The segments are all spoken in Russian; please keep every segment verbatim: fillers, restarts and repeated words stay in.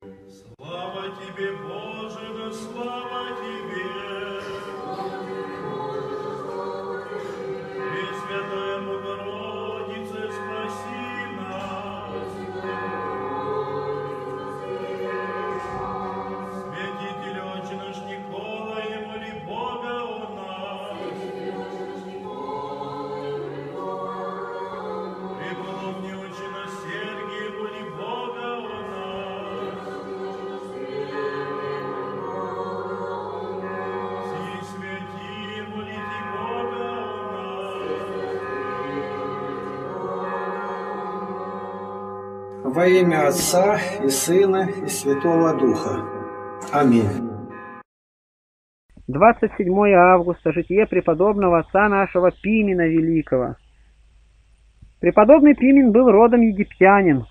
Слава тебе, Боже, да слава тебе! Пресвятая Богородица, спаси нас! Святитель Отче наш Николай, моли Бога о нас! Преподобный Отче наш Сергий, моли Бога о нас! Все святые, молите Бога о нас! Во имя Отца и Сына и Святого Духа. Аминь. двадцать седьмое августа. Житие преподобного отца нашего Пимена Великого. Преподобный Пимен был родом египтянин.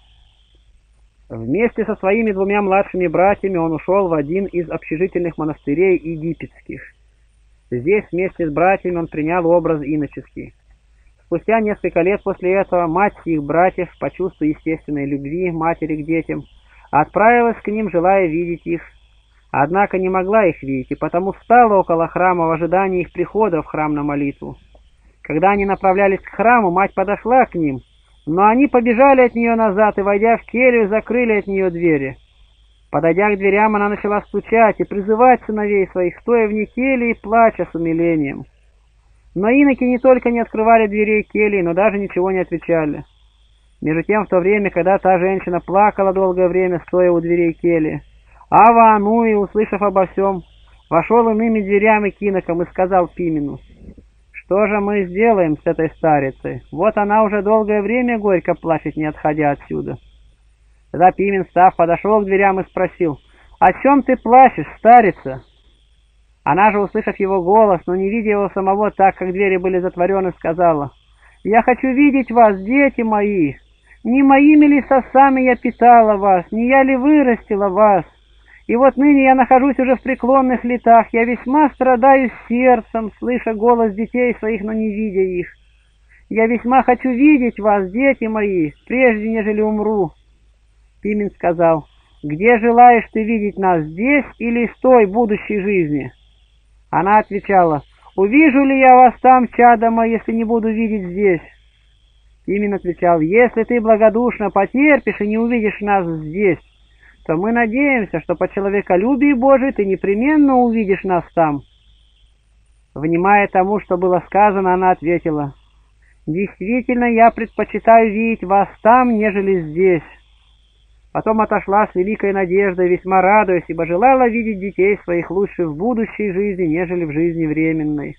Вместе со своими двумя младшими братьями он ушел в один из общежительных монастырей египетских. Здесь вместе с братьями он принял образ иноческий. Спустя несколько лет после этого мать их братьев, по чувству естественной любви матери к детям, отправилась к ним, желая видеть их. Однако не могла их видеть, и потому встала около храма в ожидании их прихода в храм на молитву. Когда они направлялись к храму, мать подошла к ним, но они побежали от нее назад и, войдя в келью, закрыли от нее двери. Подойдя к дверям, она начала стучать и призывать сыновей своих, стоя вне кельи и плача с умилением. Но иноки не только не открывали дверей кельи, но даже ничего не отвечали. Между тем, в то время, когда та женщина плакала долгое время, стоя у дверей кельи, Ава Ануи, услышав обо всем, вошел иными дверями к инокам и сказал Пимену: «Что же мы сделаем с этой старицей? Вот она уже долгое время горько плачет, не отходя отсюда». Тогда Пимен, встав, подошел к дверям и спросил: «О чем ты плачешь, старица?» Она же, услышав его голос, но не видя его самого, так как двери были затворены, сказала: «Я хочу видеть вас, дети мои! Не моими ли сосами я питала вас, не я ли вырастила вас? И вот ныне я нахожусь уже в преклонных летах, я весьма страдаю сердцем, слыша голос детей своих, но не видя их. Я весьма хочу видеть вас, дети мои, прежде нежели умру». Пимен сказал: «Где желаешь ты видеть нас, здесь или в той будущей жизни?» Она отвечала: «Увижу ли я вас там, чадо мое, если не буду видеть здесь?» Пимен отвечал: «Если ты благодушно потерпишь и не увидишь нас здесь, то мы надеемся, что по человеколюбии Божией ты непременно увидишь нас там». Внимая тому, что было сказано, она ответила: «Действительно, я предпочитаю видеть вас там, нежели здесь». Потом отошла с великой надеждой, весьма радуясь, ибо желала видеть детей своих лучше в будущей жизни, нежели в жизни временной.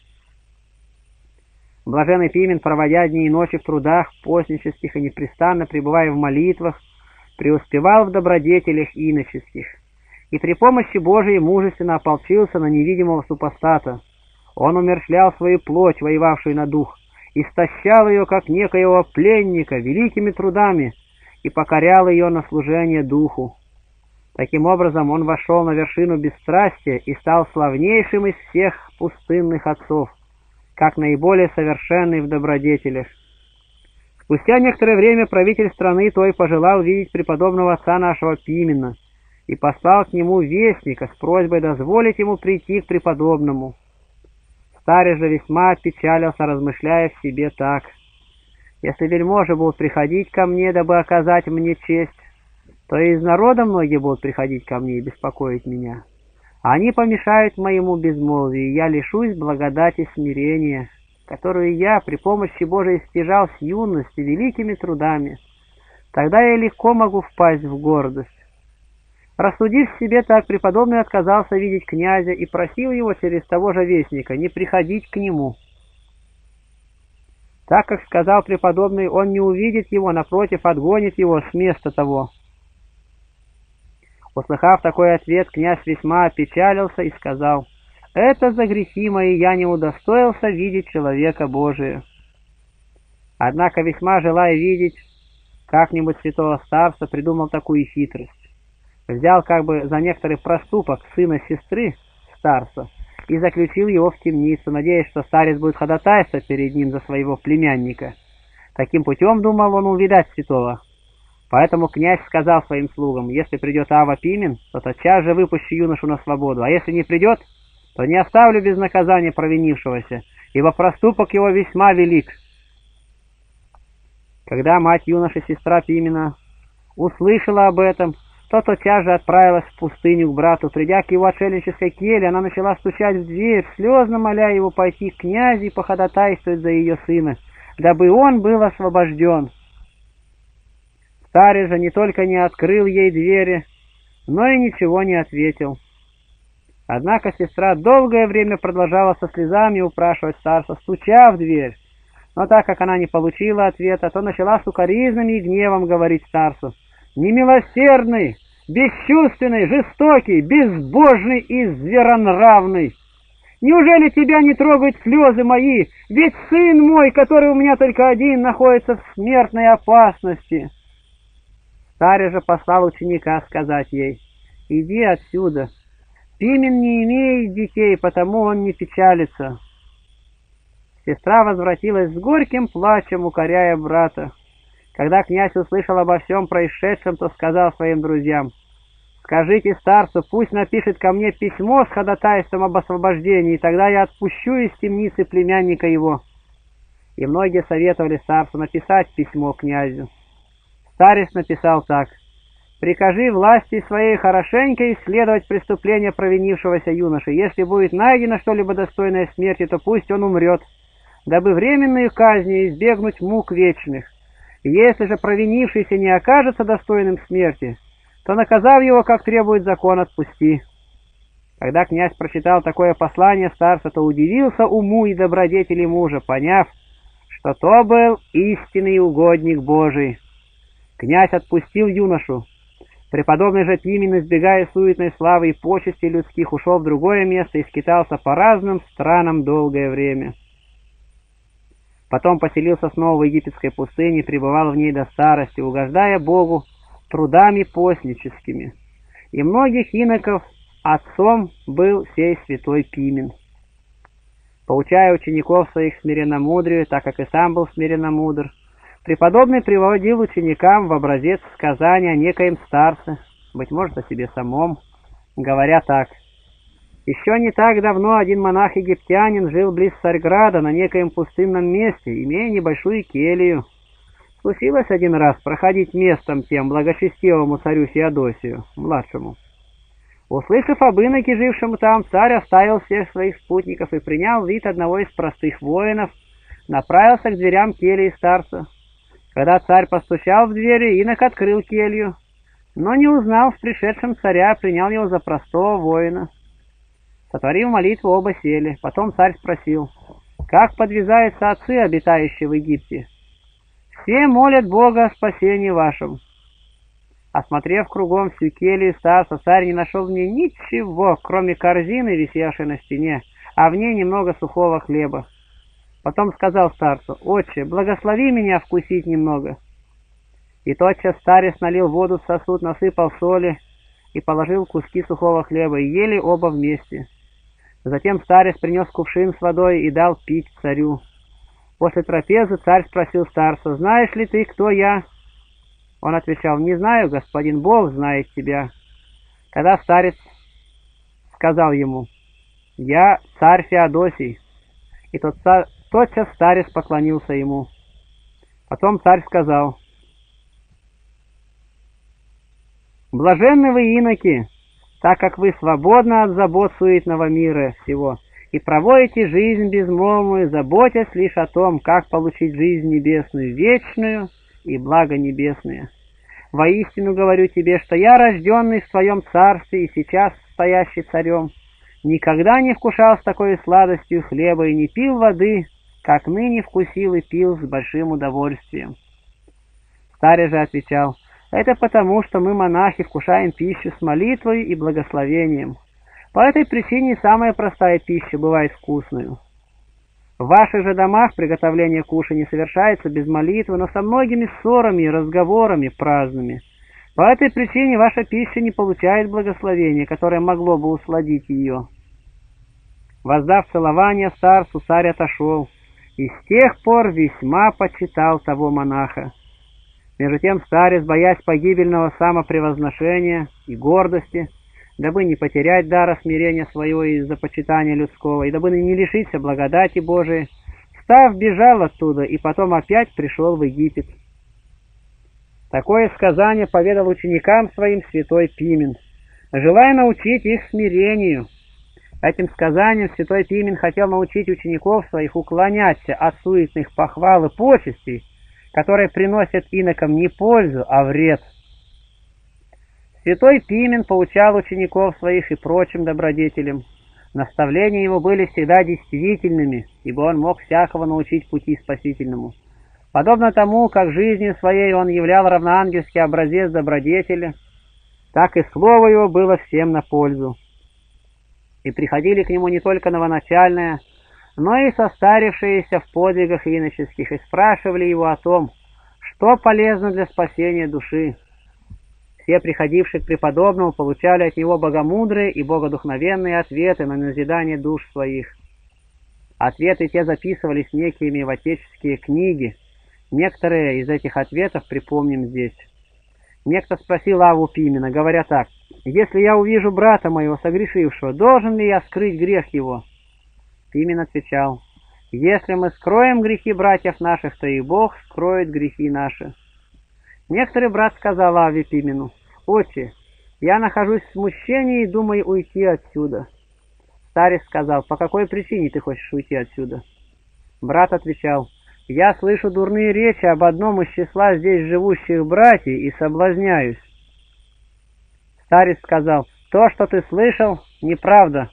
Блаженный Пимен, проводя дни и ночи в трудах постнических и непрестанно пребывая в молитвах, преуспевал в добродетелях иноческих, и при помощи Божией мужественно ополчился на невидимого супостата. Он умерщвлял свою плоть, воевавшую на дух, истощал ее, как некоего пленника, великими трудами, и покорял ее на служение духу. Таким образом, он вошел на вершину бесстрастия и стал славнейшим из всех пустынных отцов, как наиболее совершенный в добродетелях. Спустя некоторое время правитель страны той пожелал видеть преподобного отца нашего Пимена и послал к нему вестника с просьбой дозволить ему прийти к преподобному. Старец же весьма опечалился, размышляя в себе так: «Если вельможи будут приходить ко мне, дабы оказать мне честь, то и из народа многие будут приходить ко мне и беспокоить меня. Они помешают моему безмолвию, и я лишусь благодати смирения, которую я при помощи Божией стяжал с юности великими трудами. Тогда я легко могу впасть в гордость». Рассудив себе так, преподобный отказался видеть князя и просил его через того же вестника не приходить к нему. Так как сказал преподобный, он не увидит его, напротив, отгонит его с места того. Услыхав такой ответ, князь весьма опечалился и сказал: «Это за грехи мои я не удостоился видеть человека Божия». Однако, весьма желая видеть как-нибудь святого старца, придумал такую хитрость. Взял как бы за некоторый проступок сына сестры старца и заключил его в темницу, надеясь, что старец будет ходатайствовать перед ним за своего племянника. Таким путем думал он увидать святого. Поэтому князь сказал своим слугам: если придет Ава Пимен, то тотчас же выпущу юношу на свободу, а если не придет, то не оставлю без наказания провинившегося, ибо проступок его весьма велик. Когда мать юноши, сестра Пимена, услышала об этом, то тотчас же отправилась в пустыню к брату. Придя к его отшельнической келье, она начала стучать в дверь, слезно моля его пойти к князю и походатайствовать за ее сына, дабы он был освобожден. Старец же не только не открыл ей двери, но и ничего не ответил. Однако сестра долгое время продолжала со слезами упрашивать старца, стуча в дверь. Но так как она не получила ответа, то начала с укоризнами и гневом говорить старцу: «Немилосердный, бесчувственный, жестокий, безбожный и зверонравный! Неужели тебя не трогают слезы мои? Ведь сын мой, который у меня только один, находится в смертной опасности!» Старец же послал ученика сказать ей: «Иди отсюда. Пимен не имеет детей, потому он не печалится». Сестра возвратилась с горьким плачем, укоряя брата. Когда князь услышал обо всем происшедшем, то сказал своим друзьям: «Скажите старцу, пусть напишет ко мне письмо с ходатайством об освобождении, и тогда я отпущу из темницы племянника его». И многие советовали старцу написать письмо князю. Старец написал так: «Прикажи власти своей хорошенько исследовать преступление провинившегося юноши. Если будет найдено что-либо достойное смерти, то пусть он умрет, дабы временную казнью избегнуть мук вечных. Если же провинившийся не окажется достойным смерти, то, наказав его, как требует закон, отпусти». Когда князь прочитал такое послание старца, то удивился уму и добродетели мужа, поняв, что то был истинный угодник Божий. Князь отпустил юношу. Преподобный же Пимен, избегая суетной славы и почестей людских, ушел в другое место и скитался по разным странам долгое время. Потом поселился снова в египетской пустыне и пребывал в ней до старости, угождая Богу трудами постническими. И многих иноков отцом был сей святой Пимен. Поучая учеников своих смиренномудрию, так как и сам был смиренномудр, преподобный приводил ученикам в образец сказания о некоем старце, быть может, о себе самом, говоря так: «Еще не так давно один монах-египтянин жил близ Царьграда на некоем пустынном месте, имея небольшую келью. Случилось один раз проходить местом тем благочестивому царю Феодосию, младшему. Услышав об иноке, жившему там, царь оставил всех своих спутников и, приняв вид одного из простых воинов, направился к дверям кельи старца. Когда царь постучал в двери, инок открыл келью, но не узнал в пришедшем царя, принял его за простого воина. Сотворив молитву, оба сели. Потом царь спросил: «Как подвязаются отцы, обитающие в Египте?» «Все молят Бога о спасении вашем». Осмотрев кругом всю келью старца, царь не нашел в ней ничего, кроме корзины, висевшей на стене, а в ней немного сухого хлеба. Потом сказал старцу: «Отче, благослови меня вкусить немного». И тотчас старец налил воду в сосуд, насыпал соли и положил куски сухого хлеба, и ели оба вместе. Затем старец принес кувшин с водой и дал пить царю. После трапезы царь спросил старца: «Знаешь ли ты, кто я?» Он отвечал: «Не знаю, господин, Бог знает тебя». Тогда старец сказал ему: «Я царь Феодосий». И тот царь, тотчас старец поклонился ему. Потом царь сказал: «Блаженны вы, иноки, так как вы свободны от забот суетного мира всего и проводите жизнь безмолвную, заботясь лишь о том, как получить жизнь небесную, вечную и благо небесное. Воистину говорю тебе, что я, рожденный в твоем царстве и сейчас стоящий царем, никогда не вкушал с такой сладостью хлеба и не пил воды, как ныне вкусил и пил с большим удовольствием». Старец же отвечал: «Это потому, что мы, монахи, вкушаем пищу с молитвой и благословением. По этой причине самая простая пища бывает вкусной. В ваших же домах приготовление кушанья совершается без молитвы, но со многими ссорами и разговорами праздными. По этой причине ваша пища не получает благословения, которое могло бы усладить ее». Воздав целование старцу, царь отошел, и с тех пор весьма почитал того монаха. Между тем старец, боясь погибельного самопревозношения и гордости, дабы не потерять дара смирения своего из-за почитания людского, и дабы не лишиться благодати Божией, встав, бежал оттуда, и потом опять пришел в Египет. Такое сказание поведал ученикам своим святой Пимен, желая научить их смирению. Этим сказанием святой Пимен хотел научить учеников своих уклоняться от суетных похвал и почестей, которые приносят инокам не пользу, а вред. Святой Пимен поучал учеников своих и прочим добродетелям. Наставления его были всегда действительными, ибо он мог всякого научить пути спасительному. Подобно тому, как жизнью своей он являл равноангельский образец добродетели, так и слово его было всем на пользу. И приходили к нему не только новоначальные, но и состарившиеся в подвигах иноческих, и спрашивали его о том, что полезно для спасения души. Все приходившие к преподобному получали от него богомудрые и богодухновенные ответы на назидание душ своих. Ответы те записывались некими в отеческие книги. Некоторые из этих ответов припомним здесь. Некто спросил Авву Пимена, говоря так: «Если я увижу брата моего согрешившего, должен ли я скрыть грех его?» Пимен отвечал: «Если мы скроем грехи братьев наших, то и Бог скроет грехи наши». Некоторый брат сказал Авве Пимену: «Отче, я нахожусь в смущении и думаю уйти отсюда». Старец сказал: «По какой причине ты хочешь уйти отсюда?» Брат отвечал: «Я слышу дурные речи об одном из числа здесь живущих братьев и соблазняюсь». Старец сказал: «То, что ты слышал, неправда».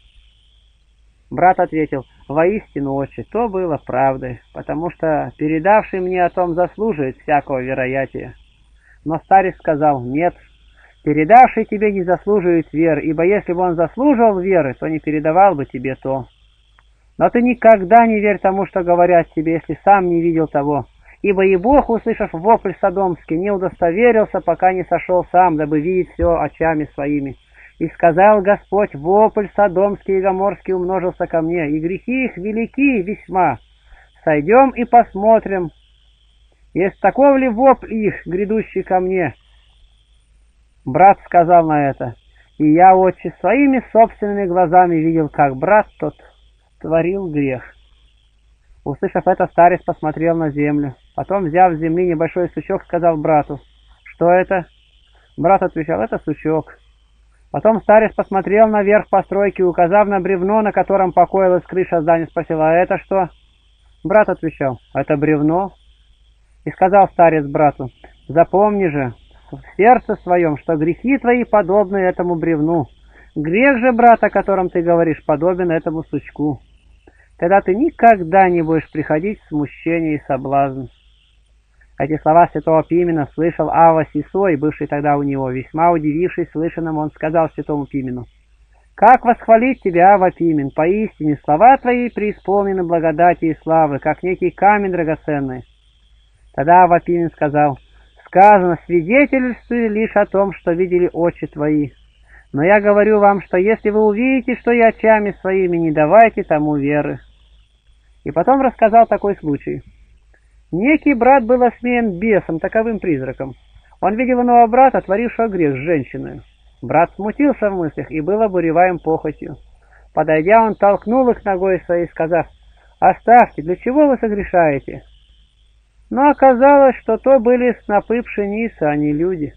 Брат ответил: «Воистину, отче, то было правдой, потому что передавший мне о том заслуживает всякого вероятия». Но старец сказал: «Нет, передавший тебе не заслуживает веры, ибо если бы он заслуживал веры, то не передавал бы тебе то. Но ты никогда не верь тому, что говорят тебе, если сам не видел того. Ибо и Бог, услышав вопль содомский, не удостоверился, пока не сошел сам, дабы видеть все очами своими. И сказал Господь: вопль содомский и гоморский умножился ко мне, и грехи их велики весьма. Сойдем и посмотрим, есть таков ли вопль их, грядущий ко мне». Брат сказал на это: «И я, отче, своими собственными глазами видел, как брат тот творил грех». Услышав это, старец посмотрел на землю. Потом, взяв с земли небольшой сучок, сказал брату: «Что это?» Брат отвечал: «Это сучок». Потом старец посмотрел наверх постройки, указав на бревно, на котором покоилась крыша здания, спросил: «А это что?» Брат отвечал: «Это бревно». И сказал старец брату: «Запомни же в сердце своем, что грехи твои подобны этому бревну. Грех же, брат, о котором ты говоришь, подобен этому сучку. Тогда ты никогда не будешь приходить в смущение и соблазн». Эти слова святого Пимена слышал Авва Сисой, бывший тогда у него. Весьма удивившись слышанному, он сказал святому Пимену: «Как восхвалить тебя, Авва Пимен! Поистине слова твои преисполнены благодати и славы, как некий камень драгоценный». Тогда Авва Пимен сказал: «Сказано, свидетельствуй лишь о том, что видели очи твои. Но я говорю вам, что если вы увидите, что я очами своими, не давайте тому веры». И потом рассказал такой случай. Некий брат был осмеян бесом, таковым призраком. Он видел иного брата, творившего грех с женщиной. Брат смутился в мыслях и был обуреваем похотью. Подойдя, он толкнул их ногой своей, сказав: «Оставьте, для чего вы согрешаете?» Но оказалось, что то были снопы пшеницы, а не люди.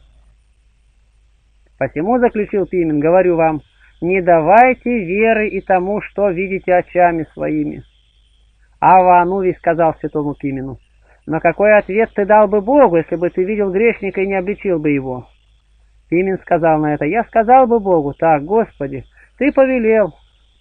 Посему, заключил Пимен, говорю вам, не давайте веры и тому, что видите очами своими. Авва Анувий сказал святому Пимену: «Но какой ответ ты дал бы Богу, если бы ты видел грешника и не обличил бы его?» Пимен сказал на это: «Я сказал бы Богу: так, Господи, ты повелел.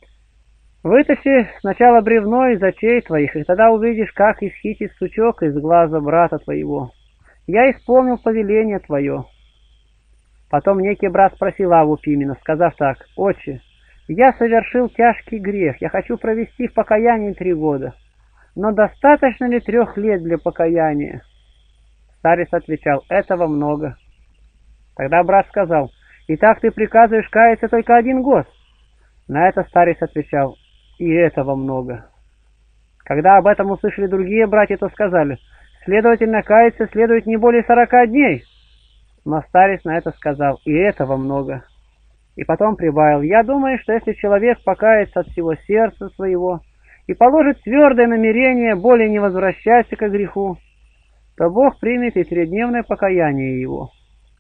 Вытащи сначала бревно из очей твоих, и тогда увидишь, как исхитит сучок из глаза брата твоего. Я исполнил повеление твое». Потом некий брат спросил Авву Пимена, сказав так: «Отче, я совершил тяжкий грех, я хочу провести в покаянии три года. Но достаточно ли трех лет для покаяния?» Старец отвечал: «Этого много». Тогда брат сказал: «Итак ты приказываешь каяться только один год?» На это старец отвечал: «И этого много». Когда об этом услышали другие братья, то сказали: Следовательно, каяться следует не более сорока дней. Но старец на это сказал: и этого много. И потом прибавил: я думаю, что если человек покается от всего сердца своего и положит твердое намерение более не возвращаться к греху, то Бог примет и трехдневное покаяние его.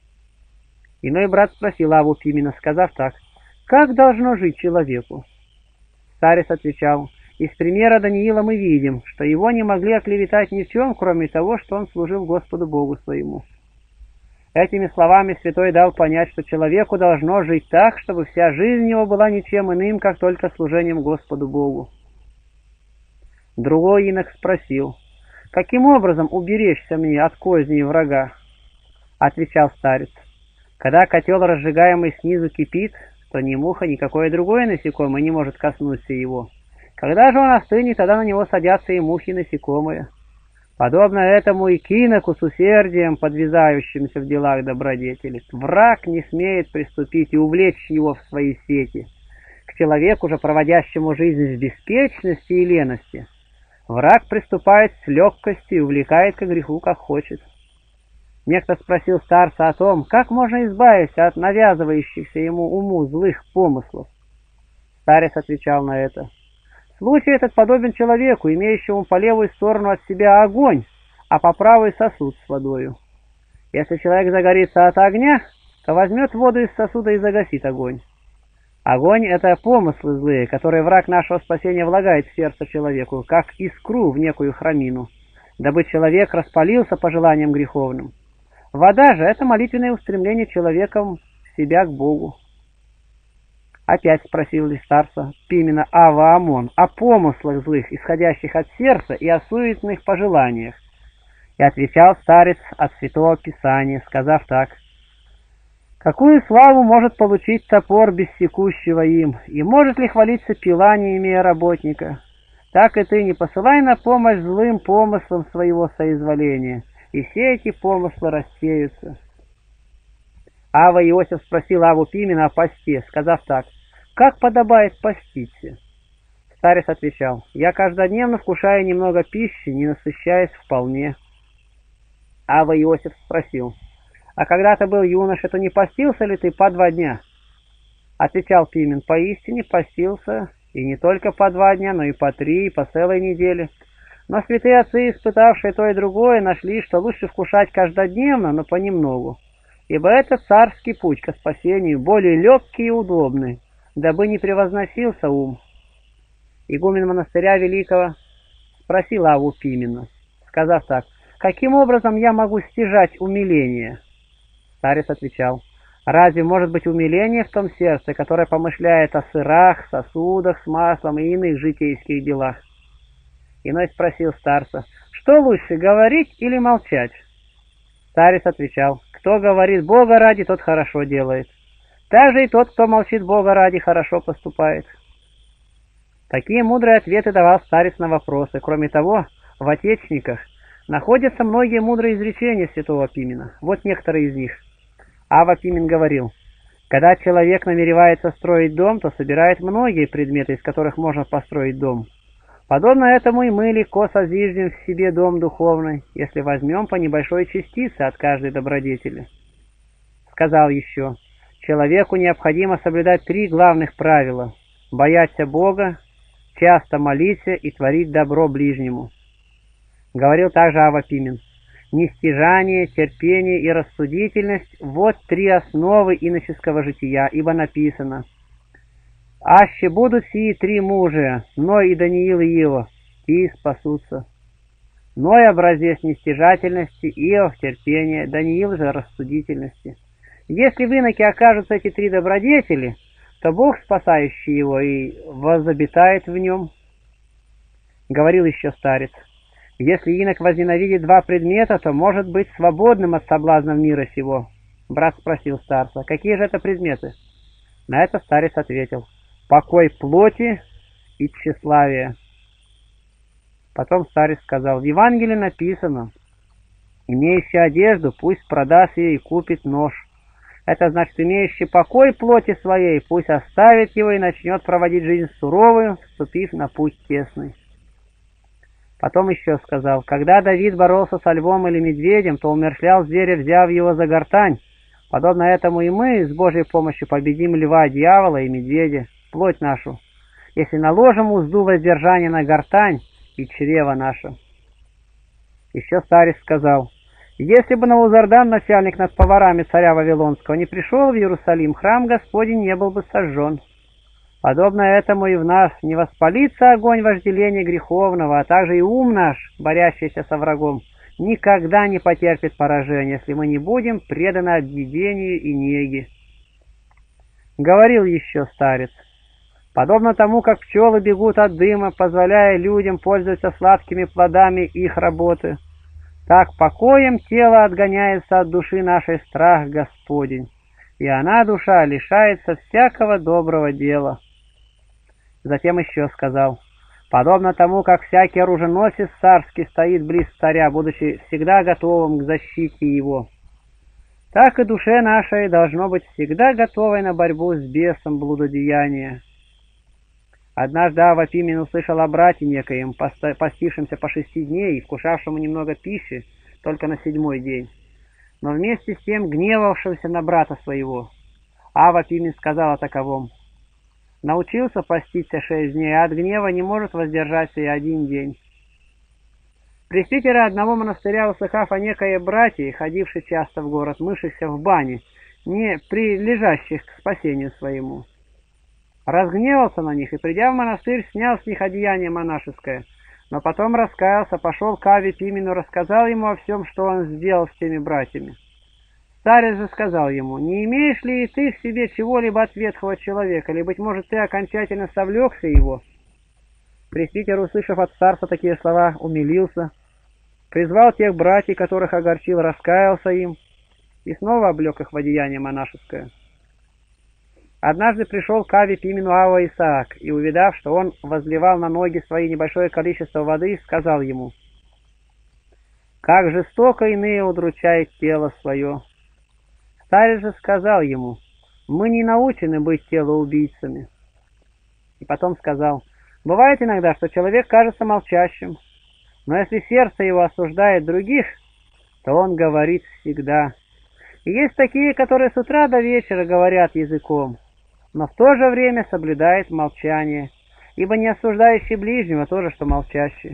Иной брат спросил Авву Пимена, сказав так: как должно жить человеку? Старец отвечал: из примера Даниила мы видим, что его не могли оклеветать ни в чем, кроме того, что он служил Господу Богу своему. Этими словами святой дал понять, что человеку должно жить так, чтобы вся жизнь его была ничем иным, как только служением Господу Богу. Другой инок спросил: каким образом уберечься мне от козней врага? Отвечал старец: когда котел, разжигаемый снизу, кипит, то ни муха, ни какое другое насекомое не может коснуться его. Когда же он остынет, тогда на него садятся и мухи, и насекомые. Подобно этому и к иноку с усердием, подвязающимся в делах добродетели. Враг не смеет приступить и увлечь его в свои сети. К человеку же, проводящему жизнь в беспечности и лености, враг приступает с легкостью и увлекает к греху, как хочет. Некто спросил старца о том, как можно избавиться от навязывающихся ему уму злых помыслов. Старец отвечал на это: случай этот подобен человеку, имеющему по левую сторону от себя огонь, а по правой сосуд с водою. Если человек загорится от огня, то возьмет воду из сосуда и загасит огонь. Огонь — это помыслы злые, которые враг нашего спасения влагает в сердце человеку, как искру в некую храмину, дабы человек распалился по желаниям греховным. Вода же — это молитвенное устремление человеком себя к Богу. Опять спросил ли старца Пимена Авва Амон о помыслах злых, исходящих от сердца, и о суетных пожеланиях. И отвечал старец от Святого Писания, сказав так: какую славу может получить топор без секущего им, и может ли хвалиться пила, не имея работника? Так и ты не посылай на помощь злым помыслам своего соизволения, и все эти помыслы рассеются. Авва Иосиф спросил Авву Пимена о посте, сказав так: как подобает поститься? Старец отвечал: я каждодневно вкушаю немного пищи, не насыщаясь вполне. Авва Иосиф спросил: а когда ты был юноша, то не постился ли ты по два дня? Отвечал Пимен: поистине постился, и не только по два дня, но и по три, и по целой неделе. Но святые отцы, испытавшие то и другое, нашли, что лучше вкушать каждодневно, но понемногу, ибо это царский путь ко спасению, более легкий и удобный, дабы не превозносился ум. Игумен монастыря Великого спросил Авву Пимена, сказав так: каким образом я могу стяжать умиление? Старец отвечал: разве может быть умиление в том сердце, которое помышляет о сырах, сосудах с маслом и иных житейских делах? Иной спросил старца: что лучше, говорить или молчать? Старец отвечал: кто говорит Бога ради, тот хорошо делает. Также и тот, кто молчит Бога ради, хорошо поступает. Такие мудрые ответы давал старец на вопросы. Кроме того, в отечниках находятся многие мудрые изречения святого Пимена. Вот некоторые из них. Авва Пимен говорил: когда человек намеревается строить дом, то собирает многие предметы, из которых можно построить дом. Подобно этому и мы легко созиждем в себе дом духовный, если возьмем по небольшой частице от каждой добродетели. Сказал еще: человеку необходимо соблюдать три главных правила: бояться Бога, часто молиться и творить добро ближнему. Говорил также Авва Пимен: нестяжание, терпение и рассудительность – вот три основы иноческого жития, ибо написано: аще будут сии три мужа, Ной и Даниил и Иов, и спасутся. Ной образец нестяжательности, Иов терпения, Даниил же рассудительности. Если в иноке окажутся эти три добродетели, то Бог, спасающий его, и возобитает в нем. Говорил еще старец: если инок возненавидит два предмета, то может быть свободным от соблазнов мира сего. Брат спросил старца: какие же это предметы? На это старец ответил: покой плоти и тщеславие. Потом старец сказал: в Евангелии написано: имеющий одежду, пусть продаст ее и купит нож. Это значит, имеющий покой плоти своей, пусть оставит его и начнет проводить жизнь суровую, вступив на путь тесный. Потом еще сказал: когда Давид боролся со львом или медведем, то умерщвлял зверя, взяв его за гортань. Подобно этому и мы с Божьей помощью победим льва, дьявола и медведя, плоть нашу, если наложим узду воздержания на гортань и чрево наше. Еще старец сказал: если бы Навузардан, начальник над поварами царя Вавилонского, не пришел в Иерусалим, храм Господень не был бы сожжен. Подобно этому и в нас не воспалится огонь вожделения греховного, а также и ум наш, борящийся со врагом, никогда не потерпит поражения, если мы не будем преданы объедению и неге. Говорил еще старец: подобно тому, как пчелы бегут от дыма, позволяя людям пользоваться сладкими плодами их работы, так покоем тело отгоняется от души нашей страх Господень, и она, душа, лишается всякого доброго дела. Затем еще сказал: подобно тому, как всякий оруженосец царский стоит близ царя, будучи всегда готовым к защите его, так и душе нашей должно быть всегда готовой на борьбу с бесом блудодеяния. Однажды Авва Пимен услышал о брате некоем, постившемся по шести дней и вкушавшему немного пищи только на седьмой день, но вместе с тем гневавшегося на брата своего. Авва Пимен сказал о таковом: научился поститься шесть дней, а от гнева не может воздержаться и один день. Пресвитеры одного монастыря, услыхав о некое братье, ходившей часто в город, мывшихся в бане, не прилежащих к спасению своему, разгневался на них и, придя в монастырь, снял с них одеяние монашеское, но потом раскаялся, пошел к Авве Пимену, рассказал ему о всем, что он сделал с теми братьями. Старец же сказал ему: не имеешь ли и ты в себе чего-либо от ветхого человека, или, быть может, ты окончательно совлекся его? Пресвитер, услышав от старца такие слова, умилился, призвал тех братьев, которых огорчил, раскаялся им и снова облег их в одеяние монашеское. Однажды пришел к Авве Пимену Авва Исаак, и, увидав, что он возливал на ноги свои небольшое количество воды, сказал ему: как жестоко иные удручают тело свое. Старец же сказал ему: мы не научены быть телоубийцами. И потом сказал: бывает иногда, что человек кажется молчащим, но если сердце его осуждает других, то он говорит всегда. И есть такие, которые с утра до вечера говорят языком, но в то же время соблюдают молчание, ибо не осуждающий ближнего тоже, что молчащий.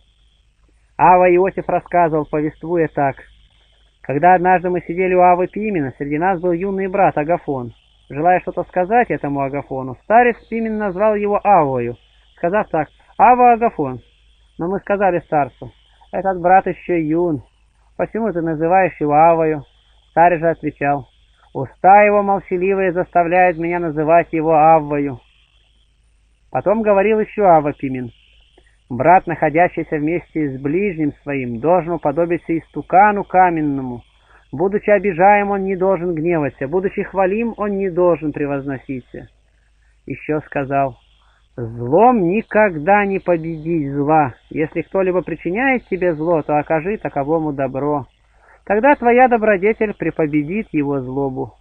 Авва Иосиф рассказывал, повествуя так: когда однажды мы сидели у Аввы Пимена, среди нас был юный брат Агафон. Желая что-то сказать этому Агафону, старец Пимен назвал его Аввою, сказав так: Авва Агафон. Но мы сказали старцу: этот брат еще юн, почему ты называешь его Аввою? Старец же отвечал: уста его молчаливые заставляют меня называть его Аввою. Потом говорил еще Авва Пимен: брат, находящийся вместе с ближним своим, должен уподобиться истукану каменному. Будучи обижаем, он не должен гневаться, будучи хвалим, он не должен превозноситься. Еще сказал: злом никогда не победить зла. Если кто-либо причиняет тебе зло, то окажи таковому добро. Тогда твоя добродетель препобедит его злобу.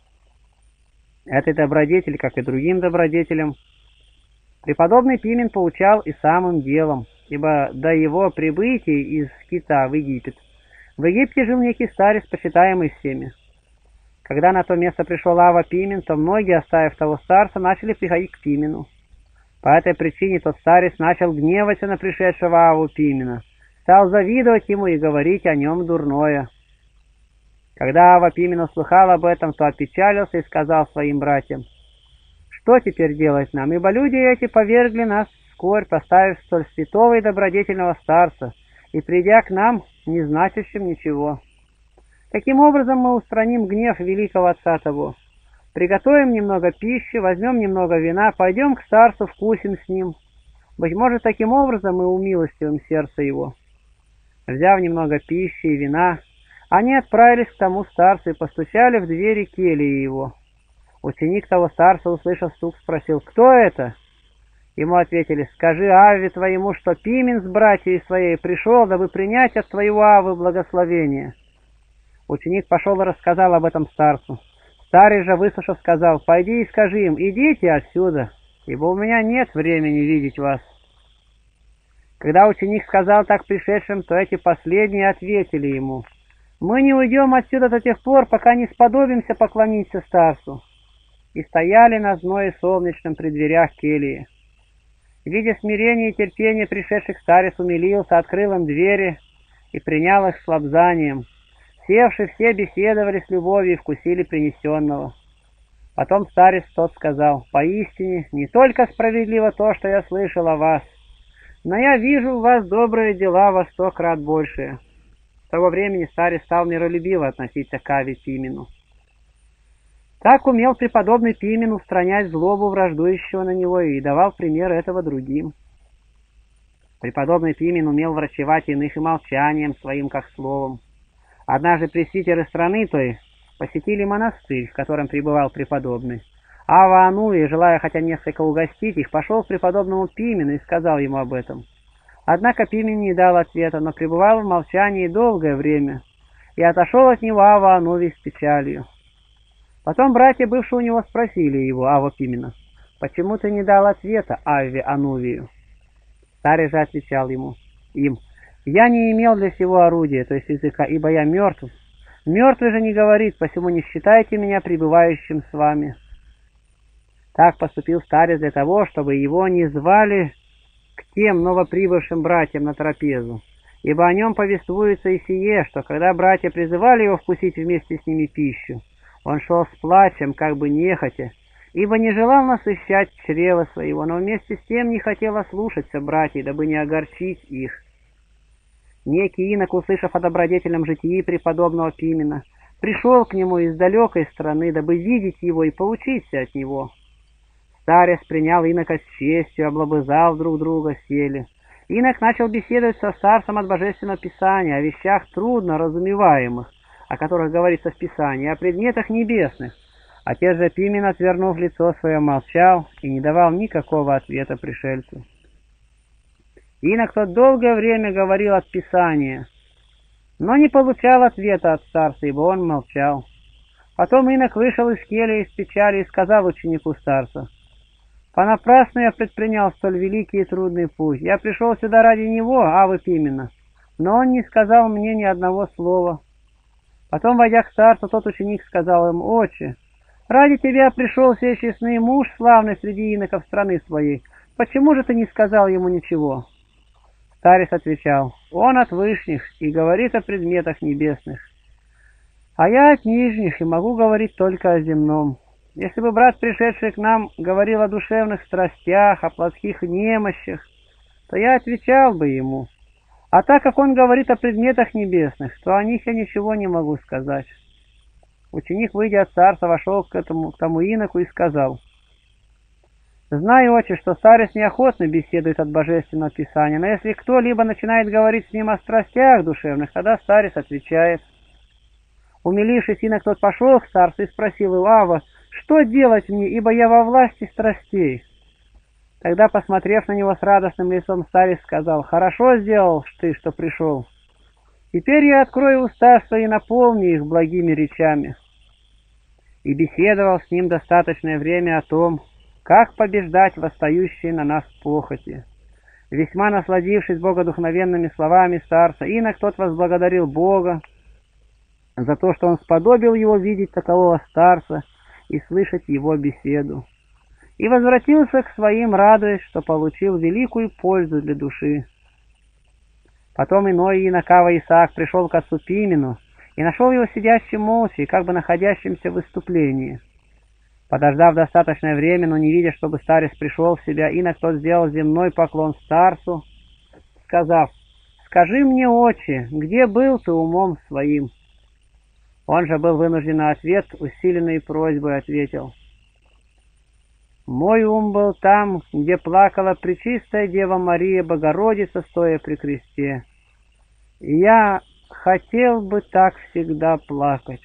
Этой добродетель, как и другим добродетелям, преподобный Пимен поучал и самым делом, ибо до его прибытия из Кита в Египет в Египте жил некий старец, почитаемый всеми. Когда на то место пришел Авва Пимен, то многие, оставив того старца, начали приходить к Пимену. По этой причине тот старец начал гневаться на пришедшего Авву Пимена, стал завидовать ему и говорить о нем дурное. Когда Авва Пимен услыхал об этом, то опечалился и сказал своим братьям: что теперь делать нам, ибо люди эти повергли нас в скорбь, поставив столь святого и добродетельного старца, и придя к нам, не значащим ничего. Таким образом мы устраним гнев великого отца того. Приготовим немного пищи, возьмем немного вина, пойдем к старцу, вкусим с ним. Быть может, таким образом мы умилостивим сердце его. Взяв немного пищи и вина, они отправились к тому старцу и постучали в двери кельи его. Ученик того старца, услышав стук, спросил: кто это? Ему ответили: скажи Авве твоему, что Пимен с братьей своей пришел, дабы принять от твоего Аввы благословение. Ученик пошел и рассказал об этом старцу. Старец же, выслушав, сказал: пойди и скажи им: идите отсюда, ибо у меня нет времени видеть вас. Когда ученик сказал так пришедшим, то эти последние ответили ему: «Мы не уйдем отсюда до тех пор, пока не сподобимся поклониться старцу». И стояли на зное солнечном при дверях кельи. Видя смирение и терпение пришедших, старец умилился, открыл им двери и принял их с лобзанием. Севши, все беседовали с любовью и вкусили принесенного. Потом старец тот сказал: «Поистине, не только справедливо то, что я слышал о вас, но я вижу у вас добрые дела во сто крат большие». С того времени старец стал миролюбиво относиться к Аве Пимену. Так умел преподобный Пимен устранять злобу враждующего на него и давал пример этого другим. Преподобный Пимен умел врачевать иных и молчанием своим, как словом. Однажды пресвитеры страны той посетили монастырь, в котором пребывал преподобный. Ава Ануи, желая хотя несколько угостить их, пошел к преподобному Пимену и сказал ему об этом. Однако Пимен не дал ответа, но пребывал в молчании долгое время, и отошел от него Ава Ануи с печалью. Потом братья, бывшие у него, спросили его, Аву Пимена: «Почему ты не дал ответа Авве Анувию?» Старец же отвечал ему, им: «Я не имел для сего орудия, то есть языка, ибо я мертв. Мертвый же не говорит, посему не считайте меня пребывающим с вами». Так поступил старец для того, чтобы его не звали к тем новоприбывшим братьям на трапезу, ибо о нем повествуется и сие, что когда братья призывали его вкусить вместе с ними пищу, он шел с плачем, как бы нехотя, ибо не желал насыщать чрева своего, но вместе с тем не хотел ослушаться братьев, дабы не огорчить их. Некий инок, услышав о добродетельном житии преподобного Пимена, пришел к нему из далекой страны, дабы видеть его и поучиться от него. Старец принял инока с честью, облобызал друг друга, сели. Инок начал беседовать со старцем от Божественного Писания о вещах трудно разумеваемых, о которых говорится в Писании, о предметах небесных. Отец же Пимен, отвернув лицо свое, молчал и не давал никакого ответа пришельцу. Инок тот долгое время говорил от Писания, но не получал ответа от старца, ибо он молчал. Потом инок вышел из кельи из печали и сказал ученику старца: «Понапрасну я предпринял столь великий и трудный путь. Я пришел сюда ради него, Авы Пимена, но он не сказал мне ни одного слова». Потом, войдя к старцу, тот ученик сказал ему: «Отче, ради тебя пришел сей честный муж, славный среди иноков страны своей. Почему же ты не сказал ему ничего?» Старец отвечал: «Он от вышних и говорит о предметах небесных, а я от нижних и могу говорить только о земном. Если бы брат, пришедший к нам, говорил о душевных страстях, о плотских немощах, то я отвечал бы ему. А так как он говорит о предметах небесных, то о них я ничего не могу сказать». Ученик, выйдя от старца, вошел к этому, к тому иноку и сказал: «Знаю, отче, что старец неохотно беседует от Божественного Писания, но если кто-либо начинает говорить с ним о страстях душевных, тогда старец отвечает». Умилившись, инок тот пошел к старцу и спросил его: «Ава, что делать мне, ибо я во власти страстей?» Тогда, посмотрев на него с радостным лицом, старец сказал: «Хорошо сделал ты, что пришел. Теперь я открою уста свои и наполню их благими речами». И беседовал с ним достаточное время о том, как побеждать восстающие на нас похоти. Весьма насладившись богодухновенными словами старца, инок тот возблагодарил Бога за то, что он сподобил его видеть такового старца и слышать его беседу, и возвратился к своим, радуясь, что получил великую пользу для души. Потом иной инок Ава Исаак пришел к отцу Пимену и нашел его сидящим молча и как бы находящимся в выступлении. Подождав достаточное время, но не видя, чтобы старец пришел в себя, инок тот сделал земной поклон старцу, сказав: «Скажи мне, отче, где был ты умом своим?» Он же был вынужден на ответ, усиленной просьбой, ответил: «Мой ум был там, где плакала пречистая Дева Мария Богородица, стоя при кресте. И я хотел бы так всегда плакать».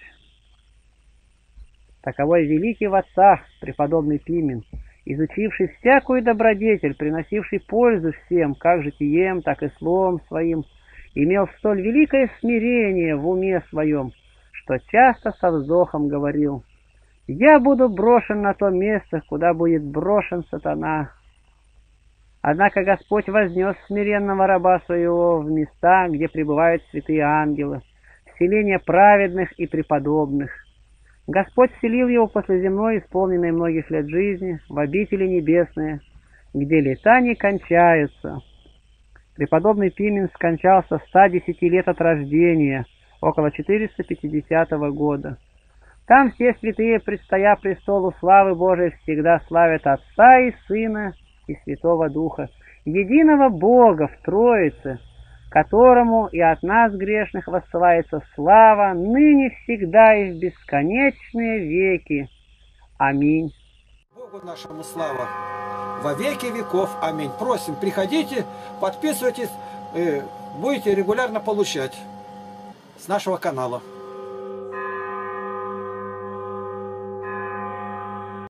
Таковой великий в отцах преподобный Пимен, изучивший всякую добродетель, приносивший пользу всем, как житием, так и словом своим, имел столь великое смирение в уме своем, что часто со вздохом говорил: «Я буду брошен на то место, куда будет брошен сатана». Однако Господь вознес смиренного раба своего в места, где пребывают святые ангелы, в селение праведных и преподобных. Господь вселил его после земной, исполненной многих лет жизни, в обители небесные, где лета не кончаются. Преподобный Пимен скончался ста десяти лет от рождения, около четыреста пятидесятого года. Там все святые, предстоя престолу славы Божией, всегда славят Отца и Сына и Святого Духа, единого Бога в Троице, которому и от нас грешных воссылается слава, ныне, всегда и в бесконечные веки. Аминь. Богу нашему слава во веки веков. Аминь. Просим, приходите, подписывайтесь, будете регулярно получать с нашего канала.